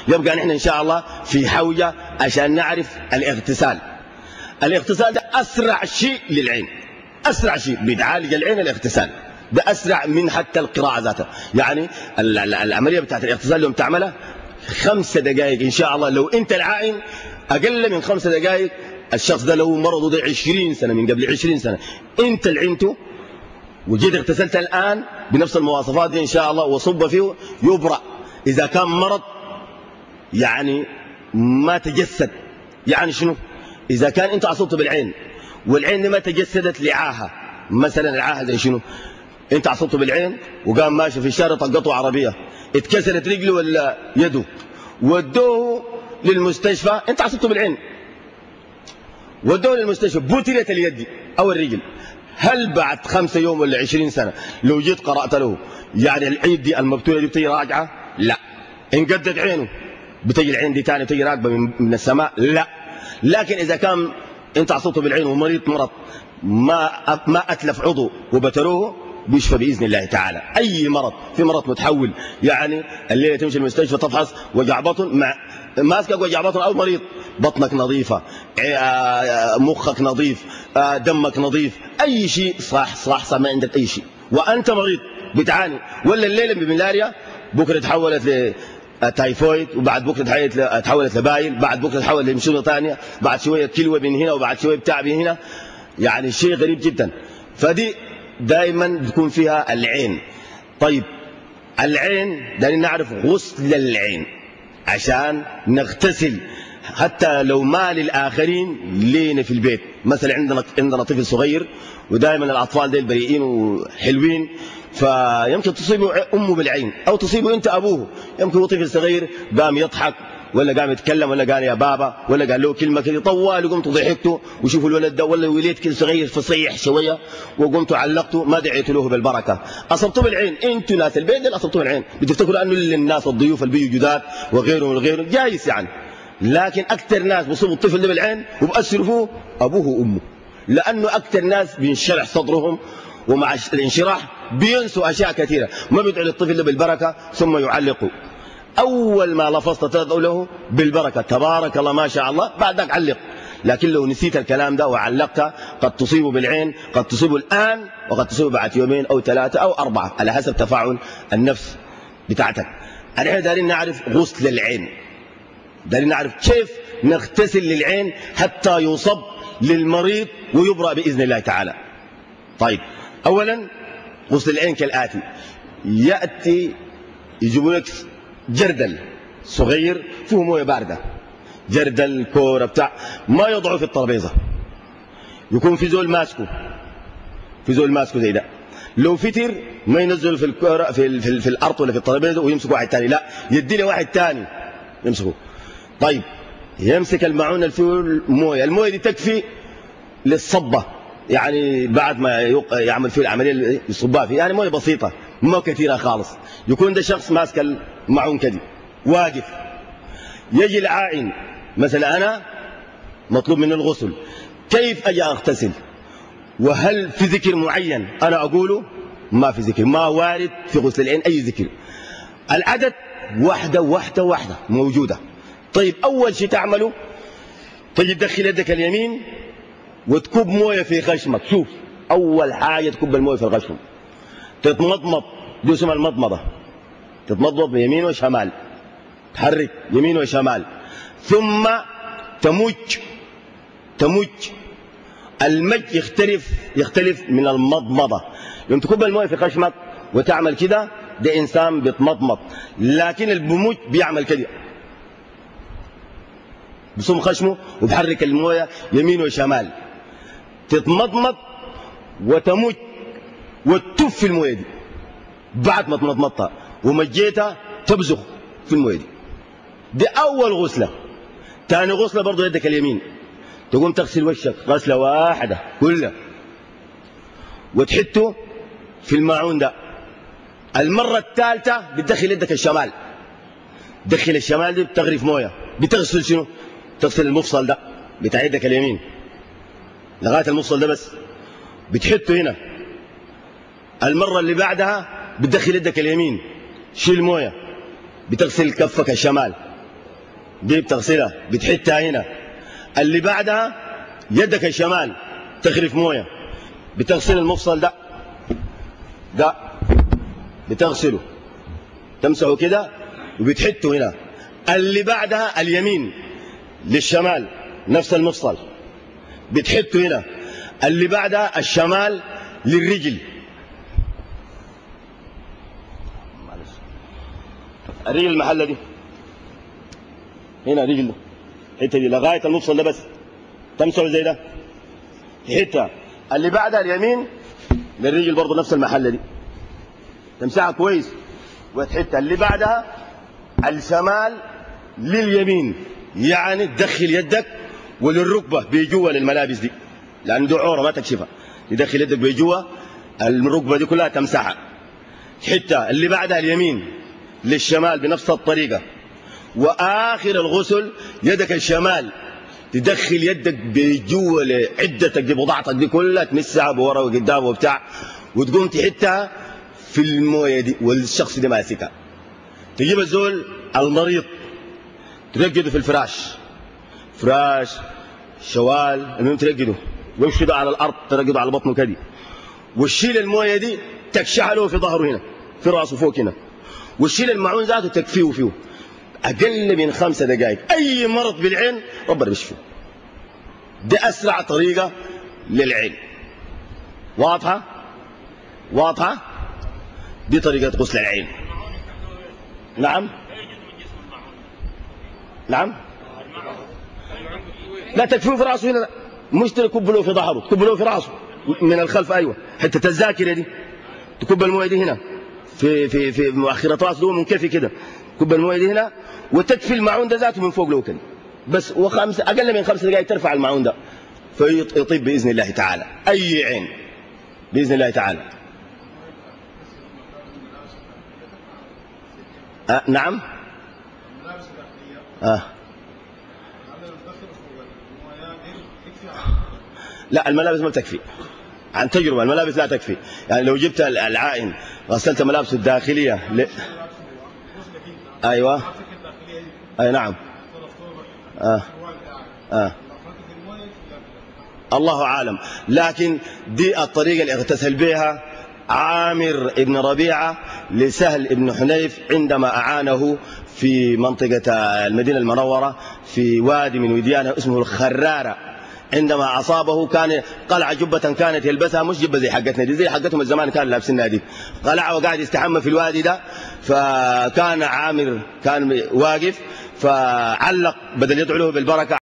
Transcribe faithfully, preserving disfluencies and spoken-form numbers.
يبقى نحن ان شاء الله في حوجه عشان نعرف الاغتسال. الاغتسال ده اسرع شيء للعين، اسرع شيء بيتعالج العين الاغتسال، ده اسرع من حتى القراءه ذاتها. يعني العمليه بتاعت الاغتسال يوم تعملها خمسة دقائق ان شاء الله. لو انت العائن اقل من خمسة دقائق الشخص ده له مرضه ده عشرين سنه، من قبل عشرين سنه انت العنته وجيت اغتسلت الان بنفس المواصفات دي ان شاء الله وصب فيه يبرأ. اذا كان مرض يعني ما تجسد، يعني شنو؟ اذا كان انت عصبت بالعين والعين دي ما تجسدت لعاهه، مثلا العاهه زي شنو؟ انت عصبت بالعين وقام ماشي في الشارع طقته عربيه اتكسرت رجله ولا يده ودوه للمستشفى، انت عصبت بالعين ودوه للمستشفى بترت اليد او الرجل، هل بعد خمسة يوم ولا عشرين سنه لو جيت قرات له يعني العين دي المبتوله دي بتجي راجعه؟ لا. انقدت عينه بتجي العين دي ثاني بتجي راكبه من السماء؟ لا. لكن اذا كان انت عصبته بالعين ومريض مرض ما ما اتلف عضو وبتروه بيشفى باذن الله تعالى. اي مرض، في مرض متحول يعني الليله تمشي المستشفى تفحص وجع بطن مع ماسكك وجع بطن او مريض بطنك نظيفه، مخك نظيف، دمك نظيف، اي شيء صح صح صح ما عندك اي شيء وانت مريض بتعاني، ولا الليله بملاريا بكره تحولت لتايفويد وبعد بكره تحولت لبايل، بعد بكره تحول لمشونه ثانيه، بعد شويه كلوه من هنا وبعد شويه بتاع من هنا، يعني شيء غريب جدا. فدي دائما بتكون فيها العين. طيب العين دايما نعرف غسل العين عشان نغتسل حتى لو ما للآخرين لينا في البيت. مثلا عندنا عندنا طفل صغير ودائما الأطفال ديل بريئين وحلوين، فيمكن تصيبوا أمه بالعين أو تصيبوا أنت أبوه. يمكن هو طفل صغير قام يضحك ولا قام يتكلم ولا قال يا بابا ولا قال له كلمه كده طوال وقمت ضحكته وشوفوا الولد ده، ولا وليد كده صغير فصيح شويه وقمت علقته ما دعيت له بالبركه، اصبته بالعين. انتوا ناس البيت اللي اصبتوا بالعين بتفتكروا انه للناس الضيوف اللي بيجوا جداد وغيرهم وغيرهم جايز يعني، لكن اكثر ناس بيصيبوا الطفل ده بالعين وبأثروا فيه ابوه وامه، لانه اكثر ناس بينشرح صدرهم ومع الانشراح بينسوا اشياء كثيره، ما بيدعوا للطفل ده بالبركه ثم يعلقوا. أول ما لفظت تدعو له بالبركة تبارك الله ما شاء الله، بعدك علق. لكن لو نسيت الكلام ده وعلقتها قد تصيبه بالعين، قد تصيبه الآن وقد تصيبه بعد يومين أو ثلاثة أو أربعة على حسب تفاعل النفس بتاعتك. احنا دارين نعرف غسل العين، دارين نعرف كيف نغتسل للعين حتى يصب للمريض ويبرأ بإذن الله تعالى. طيب أولا غسل العين كالآتي: يأتي يجيبوا لك جردل صغير فيه مويه بارده، جردل كوره بتاع، ما يضعه في الترابيزه، يكون في زول ماسكه، في زول ماسكه زي ده. لو فتر ما ينزل في الكوره في, ال في, ال في الارض ولا في الترابيزه ويمسك واحد ثاني، لا يدي له واحد ثاني يمسكه. طيب يمسك المعونه اللي فيه المويه، المويه دي تكفي للصبه، يعني بعد ما يعمل فيه العمليه اللي يصبها فيه، يعني مويه بسيطه ما كثيره خالص. يكون ده شخص ماسك المعون كده واقف، يجي العائن مثلا انا مطلوب منه الغسل، كيف اجي اغتسل؟ وهل في ذكر معين انا اقوله؟ ما في ذكر، ما وارد في غسل العين اي ذكر. العدد واحده واحده واحده موجوده. طيب اول شيء تعمله تجي تدخل يدك اليمين وتكب مويه في خشمك. شوف اول حاجه تكب المويه في الخشم، تتمضمض، دي اسمها المضمضه، تتمضمض بيمين وشمال، تحرك يمين وشمال، ثم تمج تمج المج يختلف يختلف من المضمضه. يوم تكب المويه في خشمك وتعمل كده ده انسان بيتمضمض، لكن البموج بيعمل كده بصم خشمه وبحرك المويه يمين وشمال، تتمضمض وتمج وتتف في المويه دي. بعد ما تمضمضتها ومجيتها تبزخ في المويه دي. دي اول غسله. ثاني غسله برضه يدك اليمين تقوم تغسل وشك غسله واحده كلها وتحطه في الماعون ده. المره الثالثه بتدخل يدك الشمال، دخل الشمال دي بتغرف مويه، بتغسل شنو؟ تغسل المفصل ده بتاع يدك اليمين لغايه المفصل ده بس، بتحطه هنا. المره اللي بعدها بتدخل يدك اليمين شيل مويه، بتغسل كفك الشمال دي بتغسلها بتحتها هنا. اللي بعدها يدك الشمال تغرف مويه، بتغسل المفصل ده ده بتغسله تمسحه كده وبتحته هنا. اللي بعدها اليمين للشمال نفس المفصل بتحته هنا. اللي بعدها الشمال للرجل، الرجل المحله دي هنا، رجل ده الحته دي لغايه المفصل ده بس تمسحه زي ده تحتها. اللي بعدها اليمين للرجل برضه نفس المحله دي تمسحها كويس وتحتها. اللي بعدها الشمال لليمين، يعني تدخل يدك وللركبه بجوا للملابس دي لان دي عوره ما تكشفها، تدخل يدك بجوا الركبه دي كلها تمسحها حته. اللي بعدها اليمين للشمال بنفس الطريقه. واخر الغسل يدك الشمال تدخل يدك بجوا لعدتك دي بضاعتك دي كلها تمسحها بورا وقدام وبتاع، وتقوم تحتها في المويه دي والشخص ده ماسكها. تجيب الزول المريض ترقده في الفراش، فراش شوال المهم ترقده ويمشي على الارض، ترقده على بطنه كده، وتشيل المويه دي تكشح له في ظهره هنا في راسه فوق هنا، وتشيل المعون ذاته تكفيه فيه اقل من خمسة دقائق. اي مرض بالعين ربنا بيشفيه. دي اسرع طريقه للعين. واضحه واضحه دي طريقه غسل العين. نعم نعم لا تكفيه في راسه هنا، لا مش تكب له في ظهره، تكب له في راسه من الخلف. ايوه حته الذاكره دي تكب المويه دي هنا في في في مؤخره راسه من كيفي كده، تكب المويه دي هنا وتكفي المعون ده ذاته من فوق له كده بس. وخمس اقل من خمس دقائق ترفع المعون ده فيطيب باذن الله تعالى اي عين باذن الله تعالى. أه نعم آه. لا الملابس ما تكفي عن تجربة، الملابس لا تكفي. يعني لو جبت العائن غسلت ملابسه الداخلية ل... أيوة أي نعم آه. آه. الله عالم. لكن دي الطريقة اللي اغتسل بها عامر ابن ربيعة لسهل ابن حنيف عندما أعانه في منطقة المدينة المنورة في وادي من وديانها اسمه الخرارة. عندما أصابه كان قلع جبة كانت يلبسها، مش جبة زي حقتنا دي، زي حقتهم الزمان كان لابسينها دي، قلع وقاعد يستحمى في الوادي ده. فكان عامر كان واقف فعلق بدل يدعو له بالبركة